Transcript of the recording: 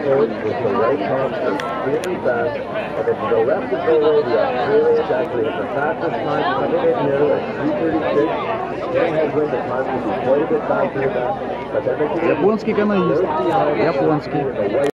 forward with the right pump is really fast, and if you go left to go radio, really it's actually the fastest time coming in here at 3:36. No headwind, the time will be quite a bit faster than that, but then Японский каноист. Японский.